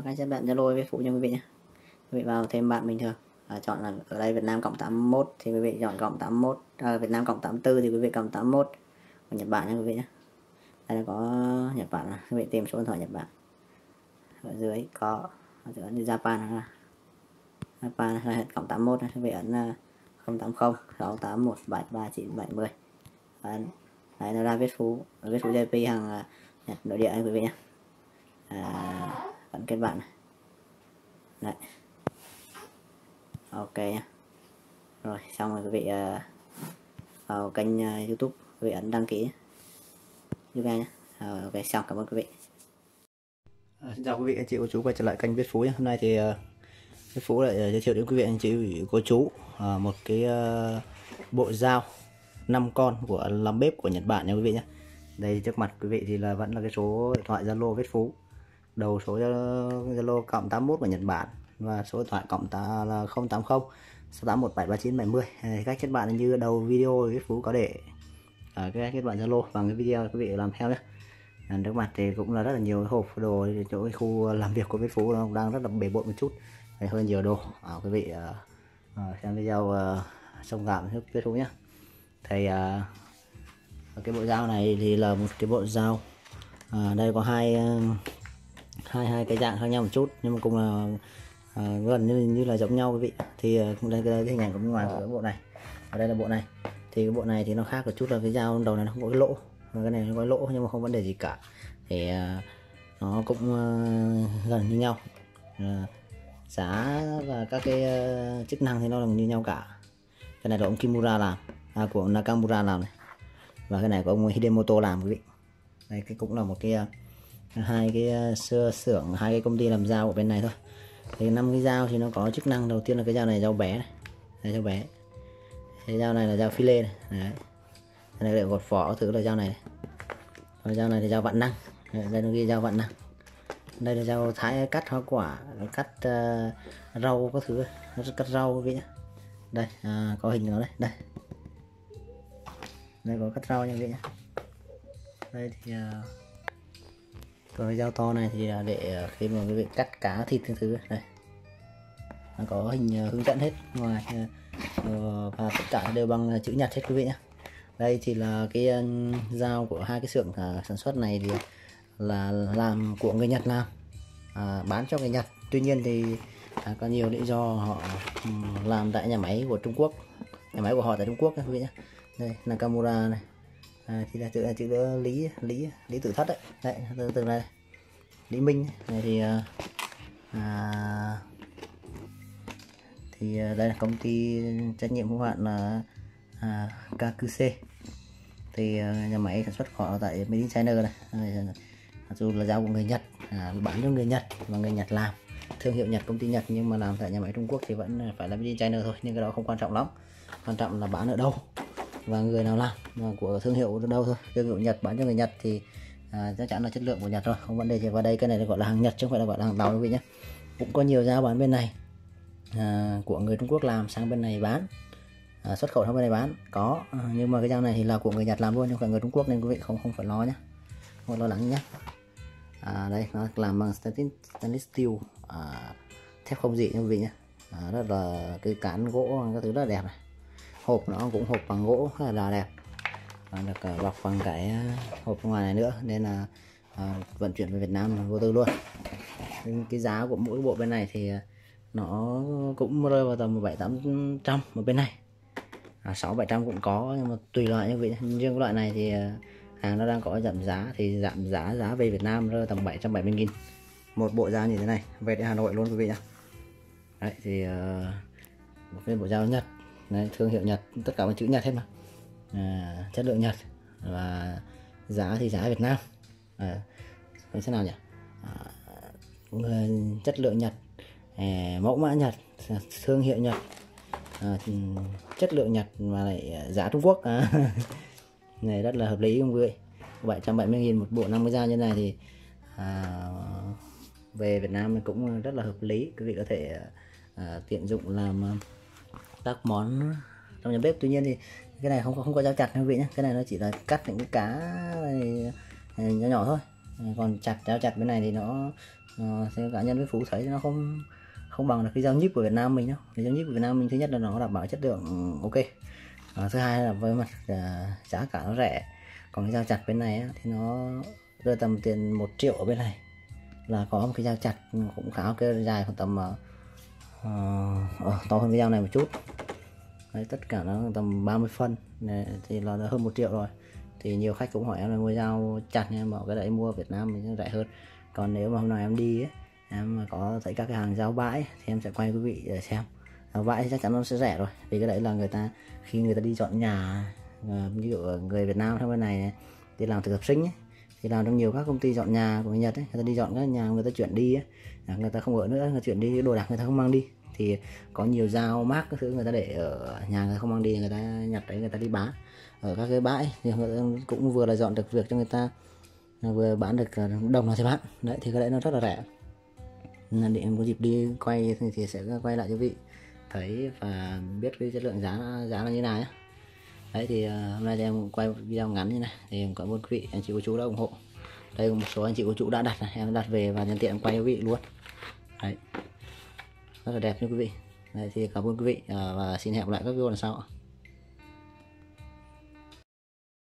cái chất bạn Zalo với phụ cho quý vị nhé. Quý vị vào thêm bạn bình thường, chọn là ở đây Việt Nam cộng 81 thì quý vị chọn cộng 81, Việt Nam cộng 84 thì quý vị cộng 81, còn Nhật Bản nha quý vị nhé. Đây là có Nhật Bản, là quý vị tìm số điện thoại Nhật Bản, ở dưới có ở dưới ấn Japan là cộng 81, quý vị ấn 080 681 73970. Đấy, nó ra viết phú JP hàng Nhật nội địa này quý vị nhé. Ấn kết bạn này. Đấy, ok nhé. Rồi xong rồi quý vị vào kênh YouTube, quý vị ấn đăng ký YouTube nhé. Ok, xong, cảm ơn quý vị. Xin chào quý vị anh chị cô chú quay trở lại kênh Viết Phú nhé. Hôm nay thì Viết Phú lại giới thiệu đến quý vị anh chị cô chú một cái bộ dao 5 con của làm bếp của Nhật Bản nha quý vị nhé. Đây trước mặt quý vị thì là vẫn là cái số điện thoại Zalo Viết Phú, đầu số Zalo cộng 81 của Nhật Bản và số điện thoại cộng là 080 681 73970. Cách kết bạn như đầu video Viết Phú có để cái kết bạn Zalo bằng cái video quý vị làm theo nhé. Trước mặt thì cũng là rất là nhiều hộp đồ, chỗ cái khu làm việc của Viết Phú nó đang rất là bề bộn một chút, hơi nhiều đồ. Quý vị xem video thông cảm giúp Viết Phú nhé. Thì cái bộ dao này thì là một cái bộ dao, đây có hai cái dạng khác nhau một chút nhưng mà cũng là gần như là giống nhau quý vị. Thì đây cái hình ảnh của bên ngoài của cái bộ này, ở đây là bộ này. Thì cái bộ này thì nó khác một chút là cái dao đầu này nó không có cái lỗ, và cái này nó có lỗ nhưng mà không vấn đề gì cả. Thì nó cũng gần như nhau, giá và các cái chức năng thì nó là như nhau cả. Cái này là ông Kimura làm, của Nakamura làm này, và cái này của ông Hidemoto làm quý vị. Đây cái cũng là một cái hai cái xưởng, hai cái công ty làm dao ở bên này thôi. Thì 5 cái dao thì nó có chức năng. Đầu tiên là cái dao này dao bé này, đây dao bé. Cái dao này là dao phi lê này. Đấy. Cái này lại gọt vỏ thử là dao này. Còn dao này thì dao vặn năng. Đây là ghi dao vặn năng. Đây là dao thái cắt hoa quả, cắt rau các thứ, cắt rau quý vị nhé. Đây có hình nó đây, đây có cắt rau nha quý vị nhé. Đây thì còn cái dao to này thì là để khi mà quý vị cắt cá thịt cái thứ. Đây nó có hình hướng dẫn hết ngoài, và tất cả đều bằng chữ nhật hết quý vị nhé. Đây thì là cái dao của hai cái xưởng sản xuất này thì là làm của người Nhật làm, bán cho người Nhật. Tuy nhiên thì có nhiều lý do họ làm tại nhà máy của Trung Quốc, nhà máy của họ tại Trung Quốc quý vị nhé. Đây Nakamura này, thì là chữ Lý Tự Thất đấy, từ này Lý Minh này. Thì đây là công ty trách nhiệm hữu hạn là KQC. Thì nhà máy sản xuất họ tại Made in China này. Mặc dù là dao của người Nhật, bán cho người Nhật và người Nhật làm, thương hiệu Nhật, công ty Nhật, nhưng mà làm tại nhà máy Trung Quốc thì vẫn phải là Made in China thôi. Nhưng cái đó không quan trọng lắm, quan trọng là bán ở đâu và người nào làm, và của thương hiệu ở đâu thôi. Thương hiệu Nhật bán cho người Nhật thì chắc chắn là chất lượng của Nhật rồi, không vấn đề gì. Và đây cái này gọi là hàng Nhật chứ không phải là gọi là hàng tàu quý vị nhé. Cũng có nhiều dao bán bên này của người Trung Quốc làm sang bên này bán, xuất khẩu sang bên này bán có, nhưng mà cái dao này thì là của người Nhật làm luôn, nhưng không phải người Trung Quốc, nên quý vị không phải lo nhé, không lo lắng nhé. Đây nó làm bằng stainless steel, thép không dị nha quý vị nhé. Rất là cái cán gỗ các thứ rất là đẹp này. Hộp nó cũng hộp bằng gỗ rất là đẹp, được bọc bằng cái hộp ngoài này nữa, nên là vận chuyển về Việt Nam vô tư luôn. Cái giá của mỗi bộ bên này thì nó cũng rơi vào tầm 700-800 một bên này, 600-700 cũng có, nhưng mà tùy loại như vậy. Riêng cái loại này thì hàng nó đang có giảm giá, thì giảm giá về Việt Nam rơi tầm 770.000 một bộ dao như thế này, về đến Hà Nội luôn quý vị nhé. Đấy thì một cái bộ dao Nhật này, thương hiệu Nhật, tất cả bằng chữ Nhật hết mà, chất lượng Nhật, và giá thì giá Việt Nam. Thế nào nhỉ? Chất lượng Nhật, mẫu mã Nhật, thương hiệu Nhật, chất lượng Nhật mà lại giá Trung Quốc. Này rất là hợp lý không quý vị. 770.000 một bộ 50 dao như này thì về Việt Nam cũng rất là hợp lý. Quý vị có thể tiện dụng làm các món trong nhà bếp. Tuy nhiên thì cái này không có dao chặt quý vị nhé. Cái này nó chỉ là cắt những cái cá này nhỏ nhỏ thôi. Còn dao chặt bên này thì nó Theo cá nhân với Phú thấy nó không bằng được cái dao nhíp của Việt Nam mình đâu. Cái dao nhíp của Việt Nam mình thứ nhất là nó đảm bảo chất lượng ok, thứ hai là với mặt giá cả nó rẻ. Còn cái dao chặt bên này thì nó rơi tầm tiền 1 triệu ở bên này là có một cái dao chặt cũng khá ok, dài khoảng tầm to hơn cái dao này một chút. Đấy, tất cả nó tầm 30 phân này, thì là hơn 1 triệu rồi. Thì nhiều khách cũng hỏi em là mua dao chặt, nhưng mà cái đấy mua ở Việt Nam mình rẻ hơn. Còn nếu mà hôm nào em đi ấy, em mà có thấy các cái hàng dao bãi thì em sẽ quay quý vị để xem. Dao bãi thì chắc chắn nó sẽ rẻ rồi, vì cái đấy là người ta khi người ta đi dọn nhà, ví dụ người Việt Nam trong bên này đi làm thực tập sinh ấy, thì làm trong nhiều các công ty dọn nhà của người Nhật ấy, người ta đi dọn các nhà người ta chuyển đi ấy, người ta không ở nữa, người ta chuyển đi đồ đạc người ta không mang đi, thì có nhiều dao mác các thứ người ta để ở nhà, người ta không mang đi, người ta nhặt đấy người ta đi bán ở các cái bãi, thì người ta cũng vừa là dọn được việc cho người ta, vừa bán được đồng nào thì bán. Đấy thì cái đấy nó rất là rẻ. Nên để em có dịp đi quay thì sẽ quay lại cho vị thấy và biết cái chất lượng giá là như nào nhé. Đấy thì hôm nay thì em quay một video ngắn như này thì em cảm ơn quý vị anh chị cô chú đã ủng hộ. Đây có một số anh chị cô chú đã đặt này, em đặt về và nhân tiện quay cho quý vị luôn. Đấy, rất là đẹp nha quý vị. Đấy thì cảm ơn quý vị và xin hẹn gặp lại các video lần sau.